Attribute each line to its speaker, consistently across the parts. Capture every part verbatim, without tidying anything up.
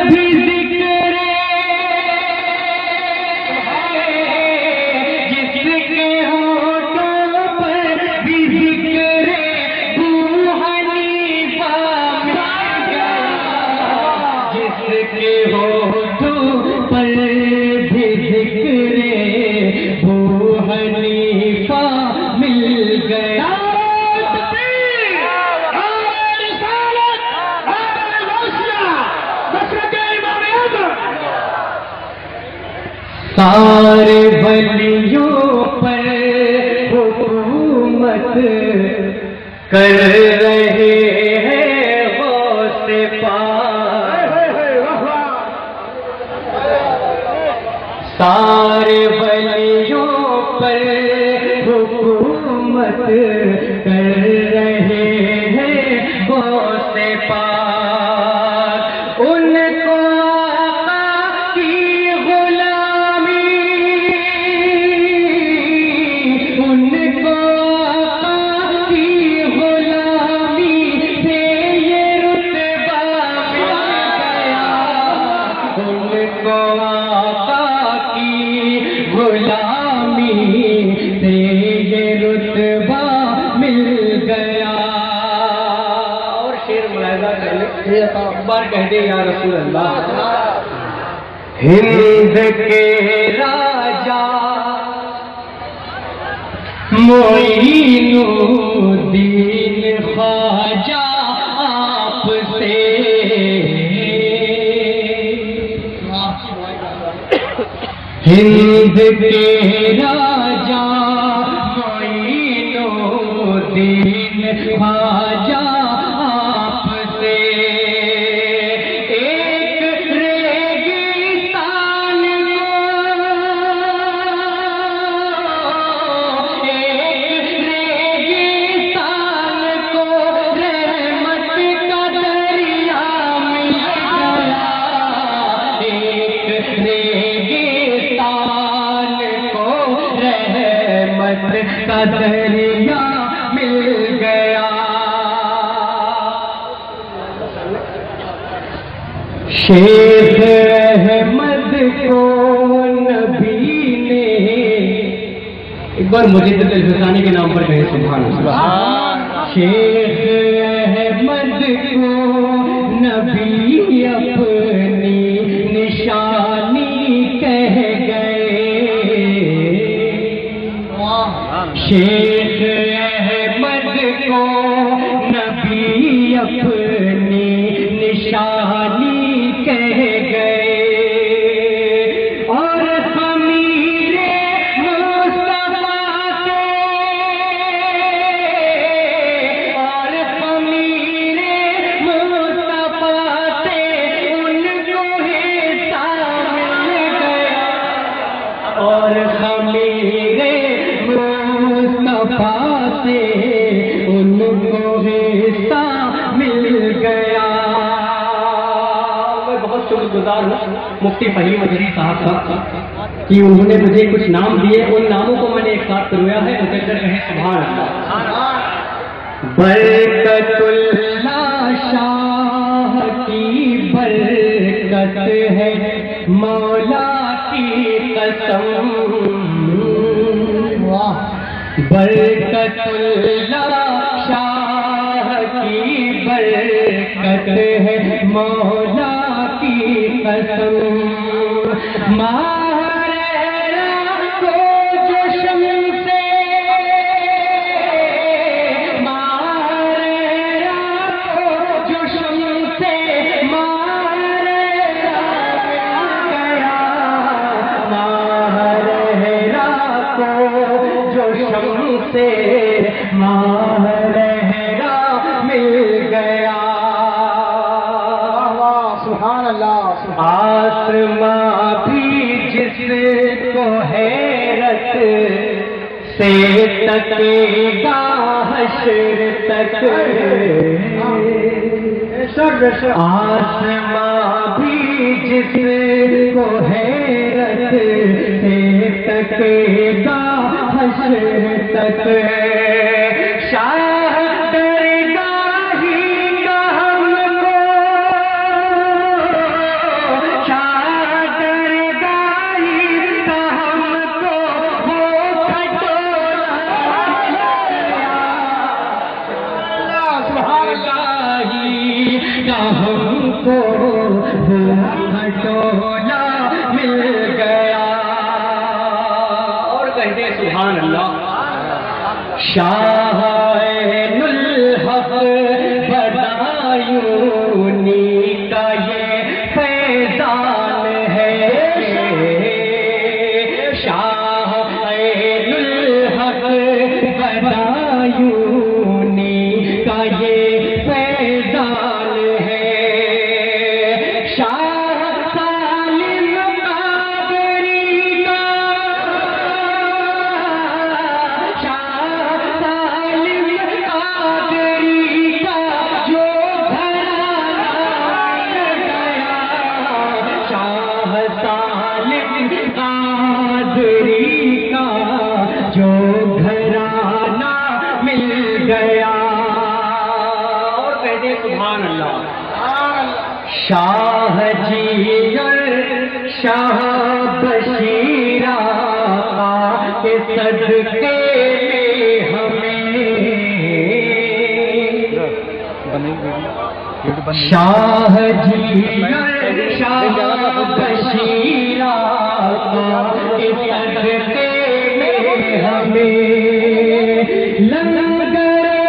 Speaker 1: بھی ذکر جس کے ہونٹوں پر بھی ذکر ابو حنیفہ مل گیا، جس کے ہونٹوں پر بھی ذکر ابو حنیفہ مل گیا۔ سارے ولیوں پر حکومت کر رہے ہیں غوث پاک، سارے ولیوں پر حکومت کر رہے ہیں غوث پاک، ان کو اکبر کہہ دے یا رسول اللہ۔ ہند کے راجا معین الدین خواجہ آپ سے ہند کے راجا معین الدین خواجہ کا دریا مل گیا، شیخ احمد کو نبی نے ایک بار مجید الفسانی کے نام پر کہے سبحان اللہ۔ شیخ احمد کو نبی اپنی نشانی کہہ گئے، شیخ احمد کو نبی اپنی نشانی کہہ گئے، اور خمیر مصطفیٰ سے اور خمیر مصطفیٰ سے ان کو حصہ مل گیا، اور خمیر مصطفیٰ سے ان کو حصہ مل گیا۔ میں بہت شکر گزار ہوں مفتی فہیم اجری صاحب کا کہ انہوں نے مجھے کچھ نام دیے، ان ناموں کو میں نے ایک ساتھ کرویا ہے، مجھے کہیں سبحان اللہ۔ برکت اللہ شاہ کی برکت ہے مولا کی قسم، برکت اللہ شاہ کی برکت ہے مولا کی قسم، ماہرہ کو جو شمس ماہرہ کو جو شمس ماہرہ گیا، ماہرہ کو جو شمس ماہرہ مل گیا، سبحان اللہ۔ آسماں بھی جس کو حیرت سے تکے گا حشر تک، آسماں بھی جس کو حیرت سے تکے گا حشر تک، شاہ درگاہی کا ہم کو کو وہ کھٹولا مل گیا. اور کہتے ہیں سبحان اللہ. شاہ عین الحق بدایونی کا یہ فیضان ہے. شاہ عین الحق بدایونی کا یہ فیضان ہے. شاہ سالم قادری کا شاہ سالم قادری کا جو گھرانہ گیا. شاہ سالم قادری کا جو گھرانہ مل گیا. اور کہتے سبحان اللہ. شاہ جی اور شاہ بشیر آقا کے صدقے میں ہمیں. شاہ جی اور شاہ بشیر آقا کے صدقے میں ہمیں لنگر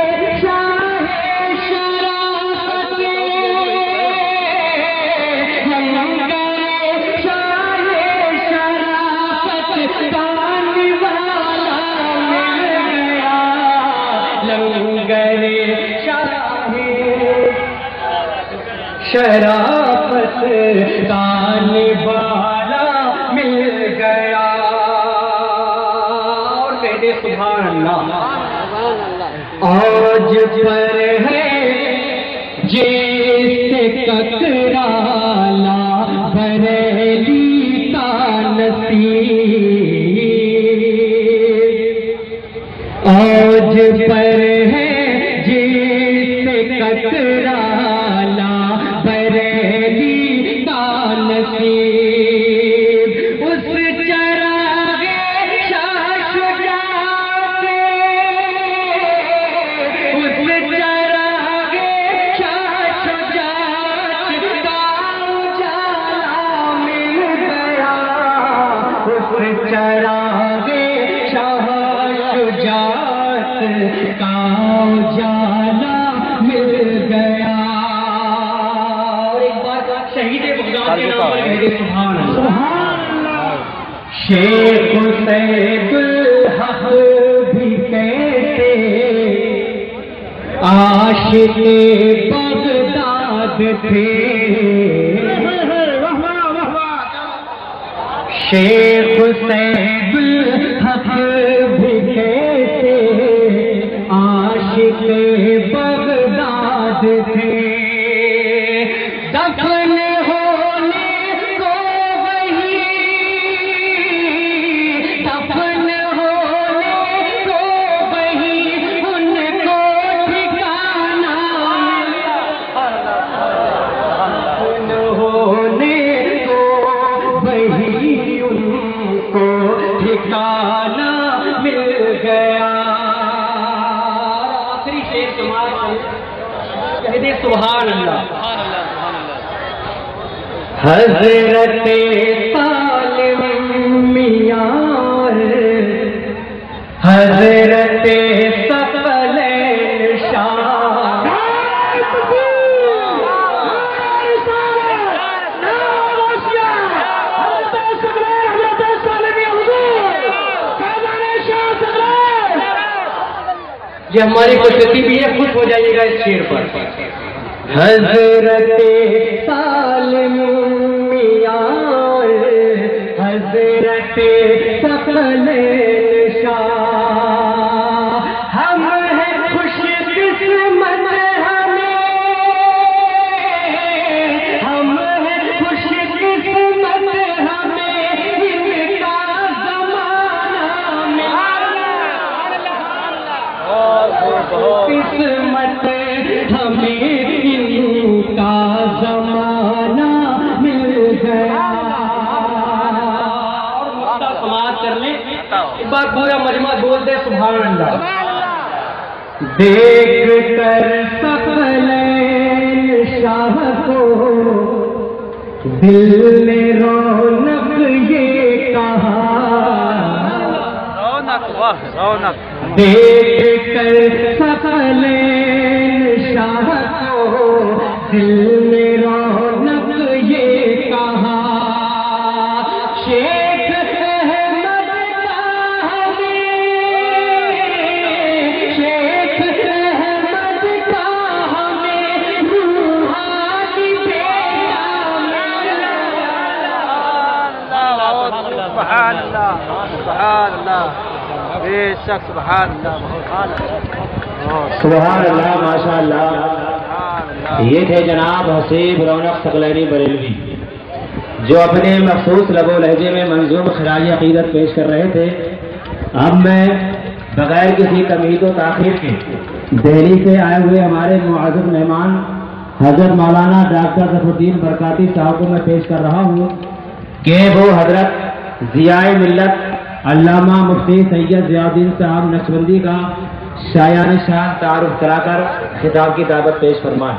Speaker 1: شرافت تانے والا مل گیا. اور کہتے سبحان اللہ. آج پر ہے جیسے ککرالا بریلی کا نصیب. آج پر ہے جیسے ککرالا بریلی کا نصیب. اس چراغ شاہ شجاعت اس چراغ شاہ شجاعت کا اجالا مل گیا. اس چراغ شاہ شجاعت کا اجالا مل گیا. شہید بغداد کے نام پر کہتے سبحان اللہ. شیخ سید الحق بھی کہتے عاشق بغداد تھے. شیخ سید الحق بھی کہتے عاشق بغداد تھے. دفن ہونے کو وہی دفن ہونے کو وہی ان کو ٹھکانا دفن ہونے کو وہی ان کو ٹھکانا مل گیا. آخری شعر تمہارا کہتے سبحان اللہ. حضرت سالم میاں حضرت ثقلین شاہ یہ ہماری خوشخبری بھی ہے. خوش ہو جائیے گا اس شعر پر. حضرت سالم میاں حضرت ثقلین شاہ ہم ہیں خوش قسمت ہمیں ہم ہیں خوش قسمت ہمیں ان کا زمانہ قسمت ہمیں ان کا زمانہ مل گیا. سماعت کر لیں ایک بار پورا مجمع بول دے سبحان اللہ. دیکھ کر ثقلین شاہ کو دل نے رونق یہ کہا
Speaker 2: رونق واہ رونق
Speaker 1: دیکھ کر ثقلین شاہ کو دل نے رونق یہ کہا شیخ احمد کا ہمیں شیخ احمد کا ہمیں روحانی بیٹا
Speaker 2: سبحان اللہ سبحان اللہ بے شک سبحان اللہ
Speaker 1: سبحان اللہ ماشاء اللہ. یہ تھے جناب حسیب رونق ثقلینی بریلوی جو اپنے مخصوص لب و لہجے میں منظوم خراج عقیدت پیش کر رہے تھے. اب میں بغیر کسی تمہید و تاخیر کے دہلی سے آئے ہوئے ہمارے معزز مہمان حضرت مولانا ڈاکٹر ظفر الدین برکاتی صاحب کو میں پیش کر رہا ہوں کہ وہ حضرت ضیاء ملت علامہ مفتی سید ضیاء الدین صاحب نقشبندی کا شایان شان تعارف کرا کر خطاب کی دعوت پیش فرمائیں.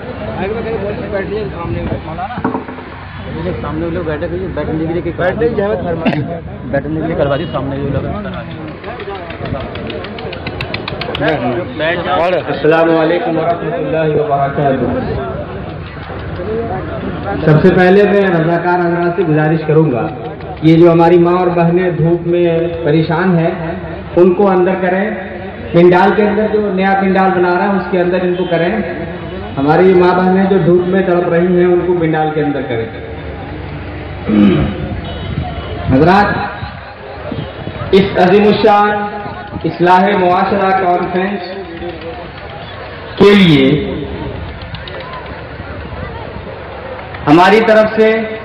Speaker 2: سامنے لوگ بیٹھے بیٹھنے کے لیے بیٹھنے بیٹھنے کے لیے کروا دی سامنے
Speaker 1: السلام علیکم ورحمۃ اللہ وبرکاتہ. سب سے پہلے میں رضاکار حضرات سے گزارش کروں گا یہ جو ہماری ماں اور بہنیں دھوپ میں پریشان ہیں ان کو اندر کریں. پنڈال کے اندر جو نیا پنڈال بنا رہا ہے اس کے اندر ان کو کریں. ہماری ماں بہنیں جو دھوپ میں تڑپ رہی ہیں ان کو پنڈال کے اندر کریں. حضرات اس عظیم الشان اصلاح معاشرہ کانفرنس کے لیے ہماری طرف سے